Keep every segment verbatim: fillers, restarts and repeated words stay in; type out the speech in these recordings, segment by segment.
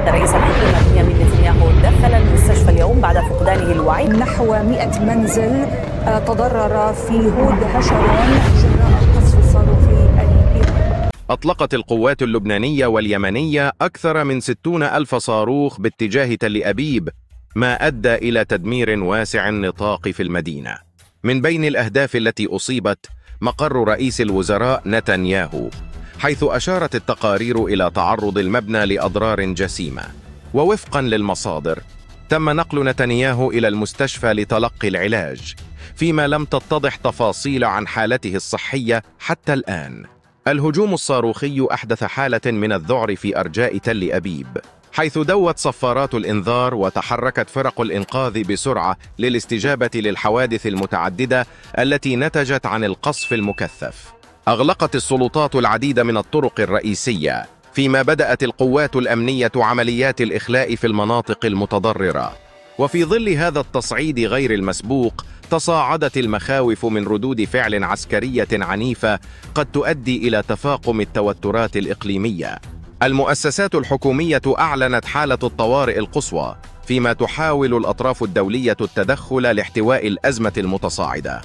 أن رئيس الحكومة بنيامين نتنياهو دخل المستشفى اليوم بعد فقدانه الوعي. نحو مئة منزل تضرر في هود هشرون جراء القصف الصاروخي الإيراني. أطلقت القوات اللبنانية واليمنية أكثر من ستون ألف صاروخ باتجاه تل أبيب، ما أدى إلى تدمير واسع النطاق في المدينة. من بين الأهداف التي أصيبت مقر رئيس الوزراء نتنياهو، حيث أشارت التقارير إلى تعرض المبنى لأضرار جسيمة. ووفقا للمصادر، تم نقل نتنياهو إلى المستشفى لتلقي العلاج، فيما لم تتضح تفاصيل عن حالته الصحية حتى الآن. الهجوم الصاروخي أحدث حالة من الذعر في أرجاء تل أبيب، حيث دوت صفارات الإنذار وتحركت فرق الإنقاذ بسرعة للاستجابة للحوادث المتعددة التي نتجت عن القصف المكثف. أغلقت السلطات العديد من الطرق الرئيسية، فيما بدأت القوات الأمنية عمليات الإخلاء في المناطق المتضررة. وفي ظل هذا التصعيد غير المسبوق، تصاعدت المخاوف من ردود فعل عسكرية عنيفة قد تؤدي إلى تفاقم التوترات الإقليمية. المؤسسات الحكومية أعلنت حالة الطوارئ القصوى، فيما تحاول الأطراف الدولية التدخل لاحتواء الأزمة المتصاعدة.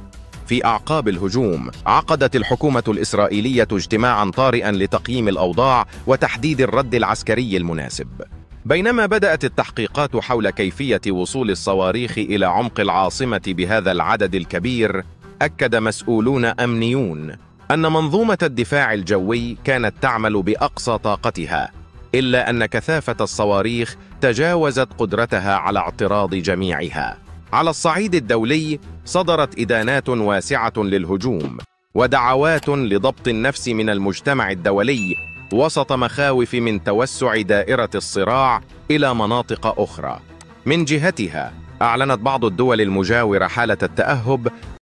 في أعقاب الهجوم، عقدت الحكومة الإسرائيلية اجتماعاً طارئاً لتقييم الأوضاع وتحديد الرد العسكري المناسب. بينما بدأت التحقيقات حول كيفية وصول الصواريخ إلى عمق العاصمة بهذا العدد الكبير، أكد مسؤولون أمنيون أن منظومة الدفاع الجوي كانت تعمل بأقصى طاقتها، إلا أن كثافة الصواريخ تجاوزت قدرتها على اعتراض جميعها. على الصعيد الدولي، صدرت إدانات واسعة للهجوم ودعوات لضبط النفس من المجتمع الدولي، وسط مخاوف من توسع دائرة الصراع إلى مناطق أخرى. من جهتها، أعلنت بعض الدول المجاورة حالة التأهب